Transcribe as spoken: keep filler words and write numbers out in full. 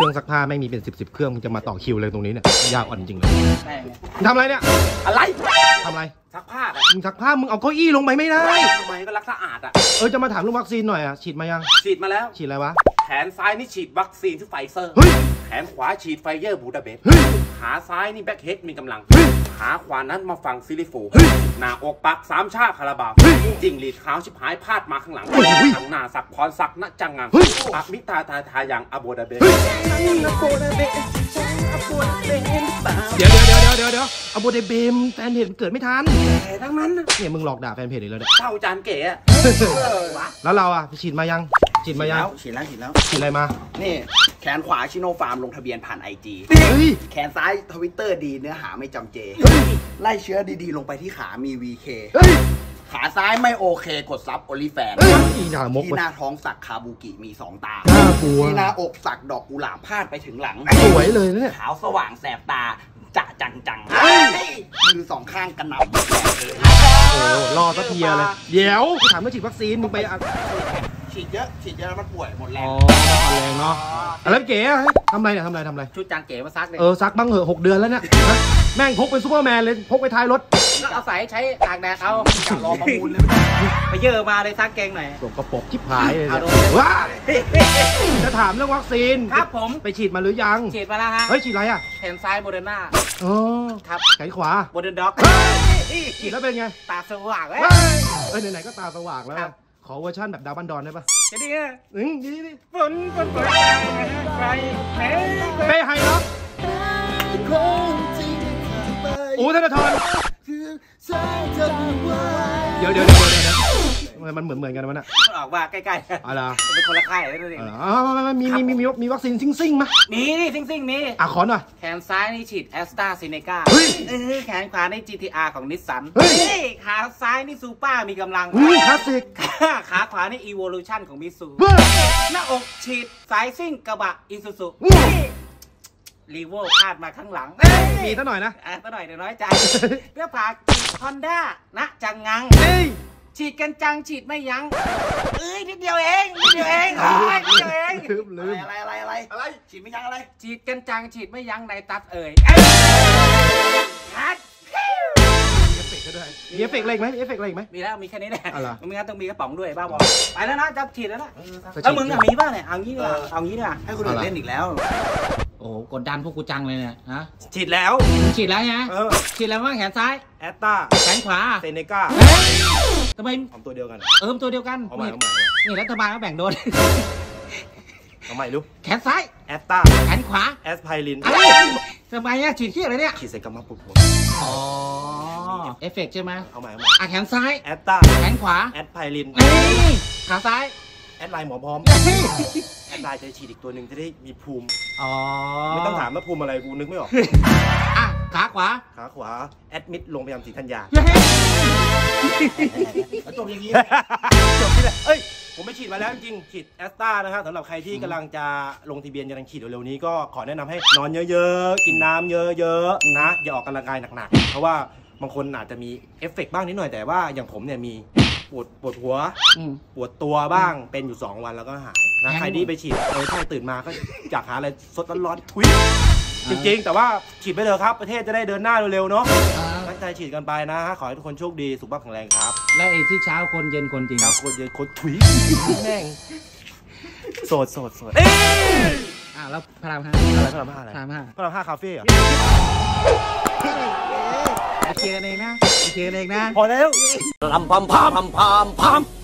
รื่องซักผ้าไม่มีเป็นสิบสิบเครื่องมึงจะมาต่อคิวเลยตรงนี้เนี่ยยากอ่อนจริงเลยทำอะไรเนี่ยอะไรทำอะไรซักผ้ามึงซักผ้ามึงเอาเก้าอี้ลงไปไม่ได้ทำไมก็รักสะอาดอ่ะเออจะมาถามเรื่องวัคซีนหน่อยอ่ะฉีดมายังฉีดมาแล้วฉีดอะไรวะแขนซ้ายนี่ฉีดวัคซีนที่ไฟเซอร์แขนขวาฉีดไฟเยอร์บูดาเบสขาซ้ายนี่แบ็คเฮดมีกำลังขาขวานั้นมาฟังซิลิฟูหน้าอกปักสามชาคาราบาวจิงหลีดขาวชิบหายพาดมาข้างหลังข้างหน้าสักพรสักณจังงังปักมิตาทาทายังอโบดาเบสเดี๋ยวเดี๋ยวเดี๋ยวเดี๋ยวเดี๋ยวอโบดาเบมแฟนเพจเกิดไม่ทันแต่ทั้งนั้นเนี่ยมึงหลอกด่าแฟนเพจอีกแล้วเนี่ยเท่าจานเก๋แล้วเราอ่ะฉีดมายังฉีดมายังฉีดแล้วฉีดแล้วฉีดอะไรมานี่แขนขวาชิโนฟาร์มลงทะเบียนผ่านไอจีแขนซ้ายทวิตเตอร์ดีเนื้อหาไม่จำเจไล่เชื้อดีๆลงไปที่ขามี วี เค ขาซ้ายไม่โอเคกดซับโอลิแฟนที่หน้าท้องสักคาบูกิมีสองตาที่หน้าอกสักดอกกุหลาบพาดไปถึงหลังสวยเลยเนี่ยขาวสว่างแสบตาจะจังจังมือสองข้างกระหน่ำโอ้รอสักทีเลยเดี๋ยวถามเรื่องฉีดวัคซีนมึงไปฉีดเยอะฉีดเยอะแล้วมันป่วยหมดแรงอ๋อแรงเนาะแล้วเก๋ทำไรเนี่ยทำไรทำไรชุดจางเก๋มาซักเลยเออซักบ้างเหอะหกเดือนแล้วเนี่ยแม่งพกเป็นซูเปอร์แมนเลยพกไปท้ายรถก็เอาใส่ใช้ตากแดดเอาจะรอประมูลเลยไปเยอะมาเลยซักเกงหน่อยสกปรกชิบหายเลยว้าจะถามเรื่องวัคซีนครับผมไปฉีดมาหรือยังฉีดมาแล้วฮะเฮ้ยฉีดอะไรอ่ะแขนซ้ายโมเดอร์นาอ๋อครับแขนขวาโมเดอร์ด็อกฉีดแล้วเป็นไงตาสว่างเลยเอ้ยไหนๆก็ตาสว่างแล้วขอเวอร์ชั่นแบบดาวบันดอนได้ปะจะดีอ่ะอืมดีดิฝนฝนฝนใครเฮ้เฮ้ยไฮเนาะโอ้ธนาธรเดี๋ยวเดี๋ยวเดี๋ยวเดี๋ยวมันเหมือนเหมือนกันมั้ยน่ะมันออกมาใกล้ๆอะไรเป็นคนละค่ายเลยนี่อ๋อมีมีมีมีวัคซีนซิ่งซิ่งมั้ยมีนี่ซิ่งซิ่งมีอ่ะขอหน่อยแขนซ้ายนี่ฉีดแอสตราเซเนกาแขนขวานี่ จี ที อาร์ ของนิสสันขาซ้ายนี่ซูเปอร์มีกำลังคลาสสิกขาขวานี่อีโวลูชั่นของมิตซูหน้าอกฉีดสายซิ่งกระบะอิซูซุรีโวพาดมาข้างหลังมีซะหน่อยนะอ่ะซะหน่อยเดี๋ยวน้อยใจเพื่อผ่าฉีดฮอนด้าณจังงังฉีดกันจังฉีดไม่ยั้งเอ้ยนิดเดียวเองนิดเดียวเองนิดเดียวเองลืมลืมอะไรอะไรอะไรอะไรฉีดไม่ยั้งอะไรฉีดกันจังฉีดไม่ยั้งในตัดเอ่ยฮัทมีเอฟเฟกต์ด้วยมีเอฟเฟกต์อะไรไหมมีเอฟเฟกต์อะไรไหมมีแล้วมีแค่นี้แหละมึงงั้นต้องมีกระป๋องด้วยบ้าบอไปแล้วนะจะฉีดแล้วนะแล้วมึงมีบ้างเนี่ยเอางี้ดีกว่าเอางี้ดีกว่าให้คนอื่นเล่นอีกแล้วโอ้กดดันพวกกูจังเลยเนี่ยฮะฉีดแล้วฉีดแล้วไงฉีดแล้วว่าแขนซ้ายแอตตาแขนขวาเซเนก้าทำไมทำตัวเดียวกันเออตัวเดียวกันนี่รัฐบาลก็แบ่งโดนทำไมลูกแขนซ้ายแอตตาแขนขวาแอสไพรินทำไมเนี่ยฉีดที่อะไรเนี่ยฉีดใส่กระมังปวดหัวอ๋อเอฟเฟกต์ใช่ไหมเอาใหม่เอาใหม่อ่ะแขนซ้ายแอตตาแขนขวาแอสไพรินขาซ้ายแอดไลน์หมอพร้อมแอดไลน์จะฉีดอีกตัวหนึ่งจะได้มีภูมิอ๋อไม่ต้องถามว่าภูมิอะไรกูนึกไม่ออกอ่ะขาขวาขาขวาแอดมิดโรงพยาบาลศรีธัญญาจบอย่างนี้จบที่ไหนเอ้ยผมไปฉีดมาแล้วจริงฉีดแอสตรานะครับสำหรับใครที่กำลังจะลงทะเบียนกำลังฉีดเร็วๆนี้ก็ขอแนะนำให้นอนเยอะๆกินน้ำเยอะๆนะอย่าออกกำลังกายหนักๆเพราะว่าบางคนอาจจะมีเอฟเฟกต์บ้างนิดหน่อยแต่ว่าอย่างผมเนี่ยมีปวดปวดหัวปวดตัวบ้างเป็นอยู่สองวันแล้วก็หายนะใครที่ไปฉีดเออใช่ตื่นมาก็อยากหาอะไรสดร้อนๆทุยจริงๆแต่ว่าฉีดไปเถอะครับประเทศจะได้เดินหน้าเร็วๆเนาะตั้งใจฉีดกันไปนะฮะขอให้ทุกคนโชคดีสุขภาพแข็งแรงครับและไอ้ที่เช้าคนเย็นคนจริงเช้าคนเย็นคนถุยแม่งโสดโสดโสดอ้าวแล้วพระรามห้าอะไรพระรามห้าอะไรพระรามห้าพระรามห้าคาเฟ่เหรอเคลียร์กันเองนะเคลียร์กันเองนะพอแล้วลำพัมพามพามพาม